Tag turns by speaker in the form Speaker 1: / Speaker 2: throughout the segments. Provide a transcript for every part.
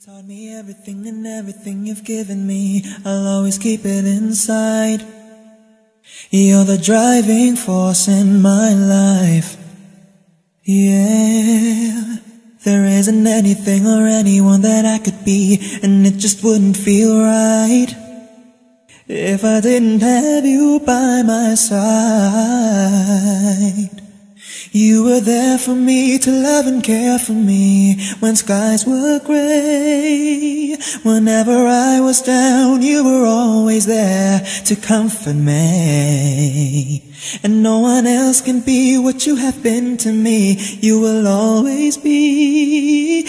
Speaker 1: taught me everything, and everything you've given me, I'll always keep it inside. You're the driving force in my life. Yeah, there isn't anything or anyone that I could be, and it just wouldn't feel right if I didn't have you by my side. You were there for me to love and care for me when skies were gray. Whenever I was down, you were always there to comfort me. And no one else can be what you have been to me. You will always be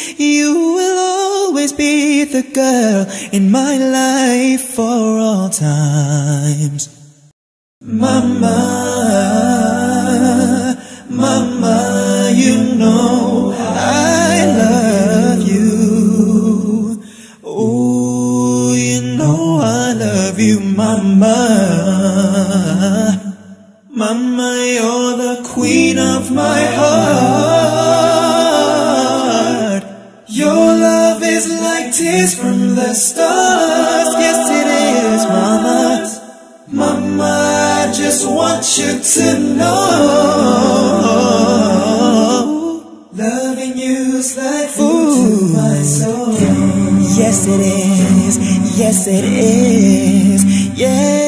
Speaker 1: the girl in my life for all times. Mama, you know I love you. Oh, you know I love you, Mama. Mama, you're the queen of my heart. Your love is like tears from the stars. Yes, it is, Mama. Mama, I just want you to know, loving you's like food to my soul. Yes it is, yes it is, yeah.